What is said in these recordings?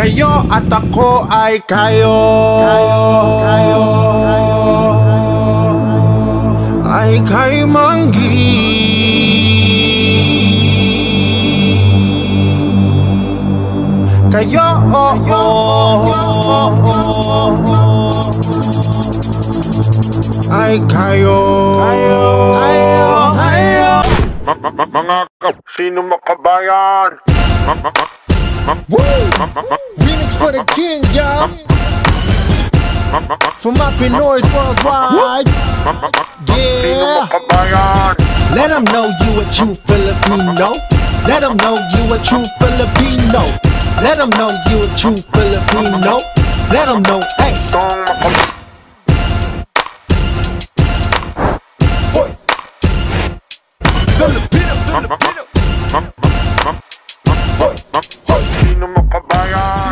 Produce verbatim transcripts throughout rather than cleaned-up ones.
Kayo at ako ay kayo, kayo, kayo, kayo ay kay Manggi. Kayo, oh, oh, oh, oh, ay kayo, kayo, kayo, kayo. Mga ka, sino makabayan? Woo! Remix for the king, yo. For my Pinoy worldwide. Yeah. Let them know you a true Filipino. Let them know you a true Filipino. Let them know you a true Filipino. Let them know, hey. Filipino, Filipino. Sino makabayan?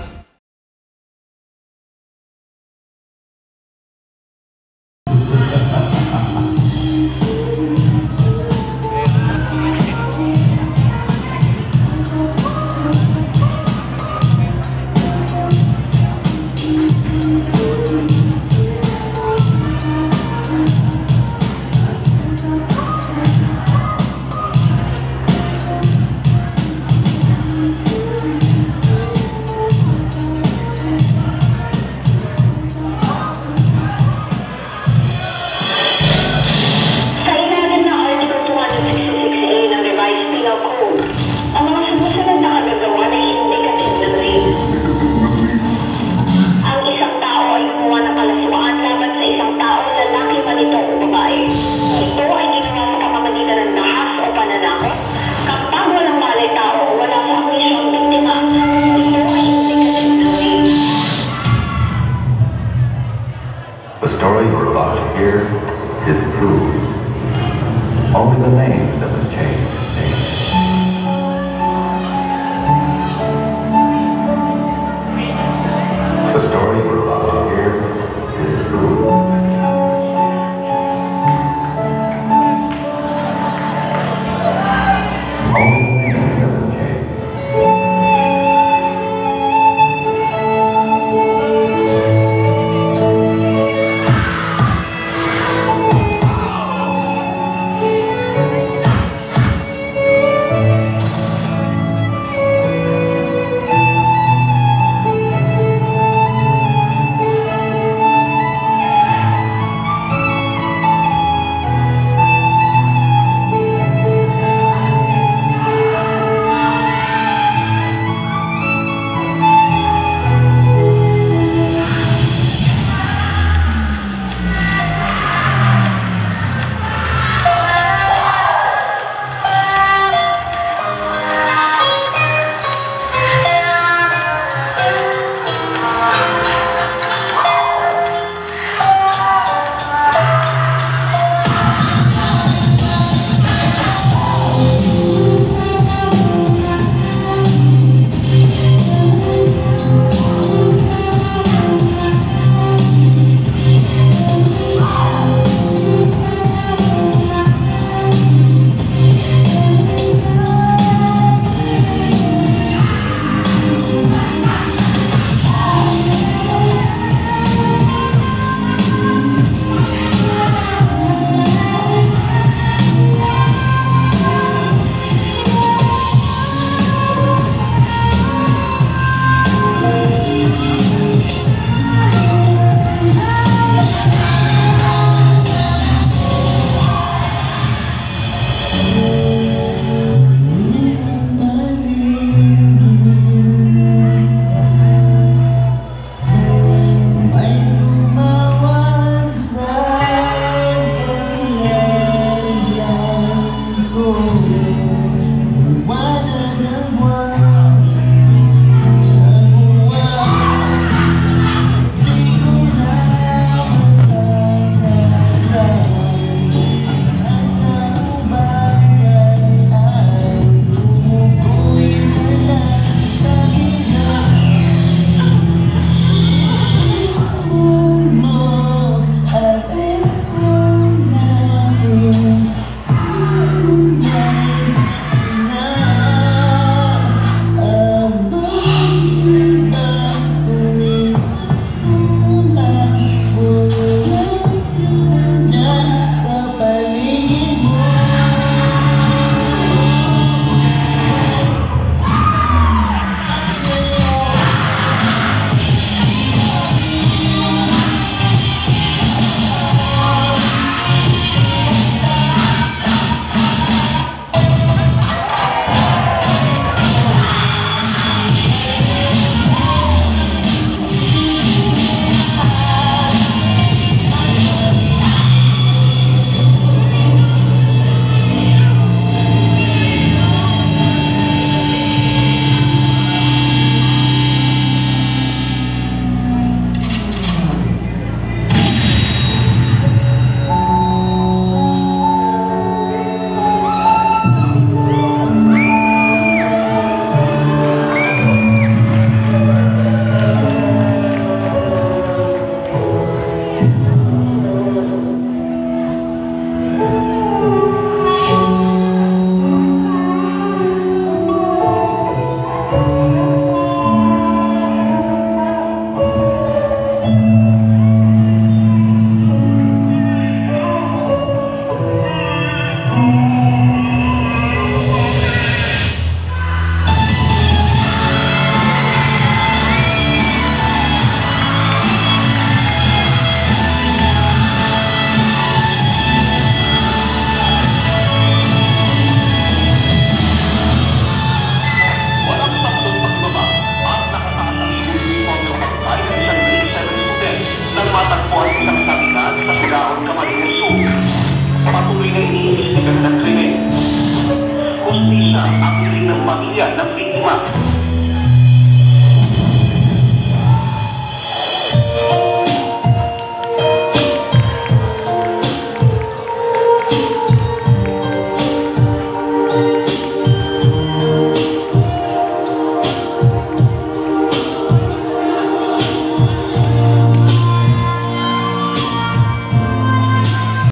The story you're about to hear is true. Only the name doesn't change. The story you're about to hear is true. Only the name doesn't change. Yeah. pamilya ng biktima.